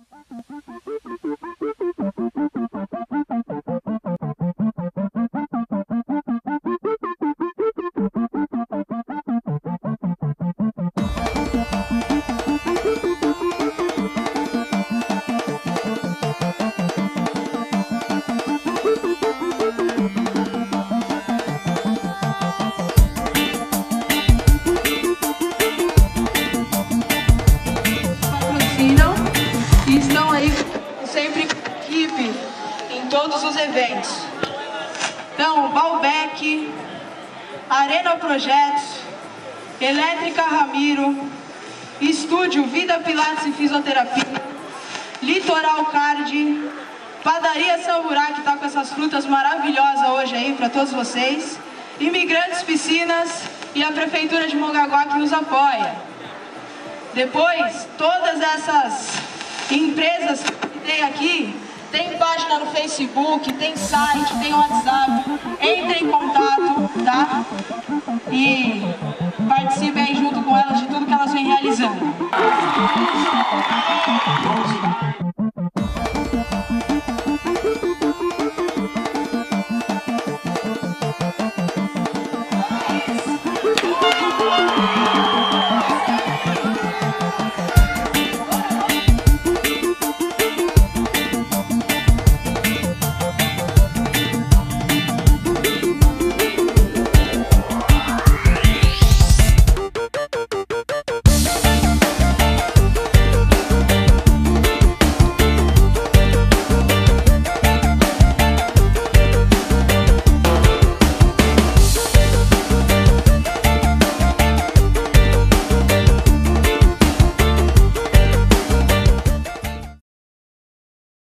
E estão aí sempre com equipe em todos os eventos. Então, Balbec, Arena Projetos, Elétrica Ramiro, Estúdio Vida Pilates e Fisioterapia, Litoral Card, Padaria Samurai, que está com essas frutas maravilhosas hoje aí para todos vocês, Imigrantes Piscinas e a Prefeitura de Mongaguá que nos apoia. Depois, todas essas empresas que tem aqui, tem página no Facebook, tem site, tem WhatsApp, entre em contato, tá? E participem junto com elas de tudo que elas vêm realizando.